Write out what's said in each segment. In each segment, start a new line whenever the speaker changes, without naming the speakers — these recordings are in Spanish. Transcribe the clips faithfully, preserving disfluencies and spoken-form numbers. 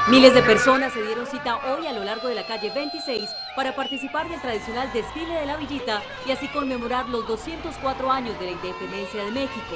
Miles de personas se dieron cita hoy a lo largo de la calle veintiséis para participar del tradicional desfile de la Villita y así conmemorar los doscientos cuatro años de la independencia de México.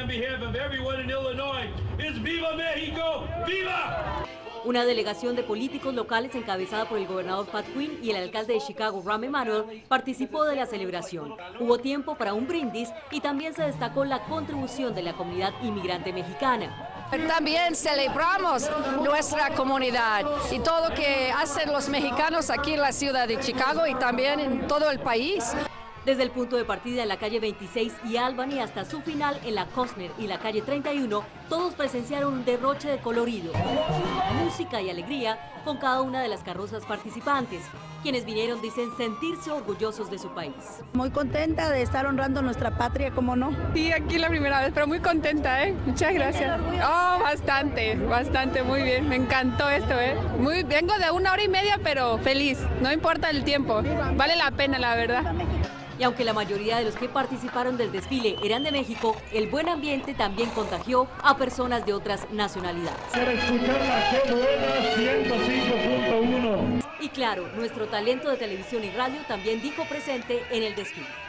Una delegación de políticos locales encabezada por el gobernador Pat Quinn y el alcalde de Chicago, Rahm Emanuel, participó de la celebración. Hubo tiempo para un brindis y también se destacó la contribución de la comunidad inmigrante mexicana.
También celebramos nuestra comunidad y todo lo que hacen los mexicanos aquí en la ciudad de Chicago y también en todo el país.
Desde el punto de partida en la calle veintiséis y Albany hasta su final en la Costner y la calle treinta y uno, todos presenciaron un derroche de colorido, música y alegría con cada una de las carrozas participantes. Quienes vinieron dicen sentirse orgullosos de su país.
Muy contenta de estar honrando nuestra patria, ¿cómo no?
Sí, aquí la primera vez, pero muy contenta, ¿eh? Muchas gracias. Oh, bastante, bastante, muy bien. Me encantó esto, ¿eh? Muy, vengo de una hora y media, pero feliz. No importa el tiempo, vale la pena, la verdad.
Y aunque la mayoría de los que participaron del desfile eran de México, el buen ambiente también contagió a personas de otras nacionalidades.
Para escuchar la Qué Buena ciento cinco punto uno.
Y claro, nuestro talento de televisión y radio también dijo presente en el desfile.